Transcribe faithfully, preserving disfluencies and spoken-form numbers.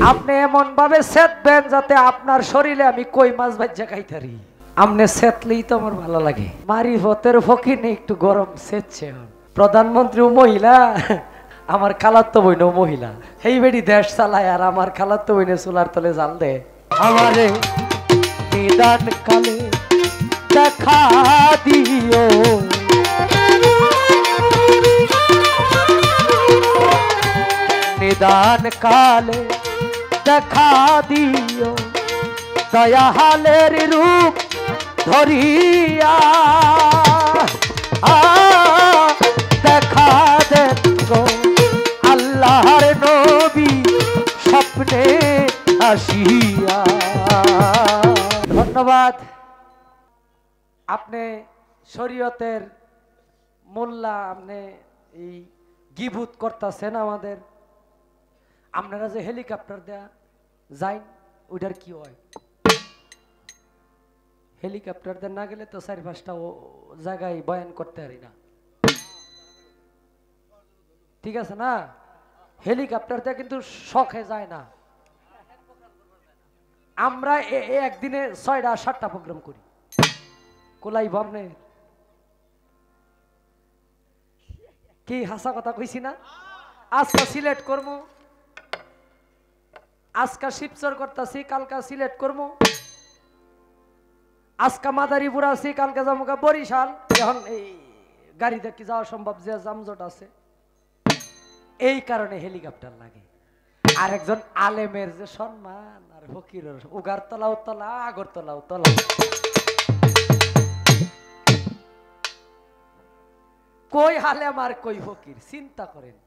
আপনি এমন ভাবে সেতবেন যাতে আপনার শরীরে আমি কই মাছ ভাজ্যা খাইতারি। আপনি সেতলেই তো আমার ভালো লাগে। মারিফতের ফকিনে একটু গরম সেতছে। প্রধানমন্ত্রী মহিলা, আমার খালাতো বইনও মহিলা, এই বেড়ি দেশ চালায় আর আমার খালাতো বইনে চুলার তলে জাল দে। আমারে নিদান কালে দেখা দিও, নিদান কালে দেখা দিও, দয়া হালের রূপ ধরিয়া দেখা দেন গো আল্লাহর নবী স্বপ্নে আসিয়া। ধন্যবাদ। আপনি শরীয়তের মোল্লা, আপনি এই গিবুত করতেছেন আমাদের। আপনারা যে হেলিকপ্টার দেয়া যাই ওইটার কি হয়? হেলিকপ্টার দিয়ে না গেলে তো চারি পাঁচটা জায়গায় বয়ান করতে পারি না, ঠিক আছে না? হেলিকপ্টার দিয়ে কিন্তু শখে যায় না। আমরা একদিনে ছয়টা সাতটা প্রোগ্রাম করি, কোলাই ভাবনে কি হাসা কথা কইছি না? আজকে সিলেট করবো, আজকা শিবচর করতেছি, কালকা সিলেট করবো, আজকা মাদারীপুর আছি, কালকে যাবো বরিশাল। এখন এই গাড়িতে কি যাওয়া সম্ভব, যে জামজট আছে। এই কারণে হেলিকপ্টার লাগে। আর একজন আলেমের যে সম্মান, আর ফকিরের উগার তলাও তলা, আগর তলাও তলা। কই আলেম আর কই ফকির চিন্তা করেন।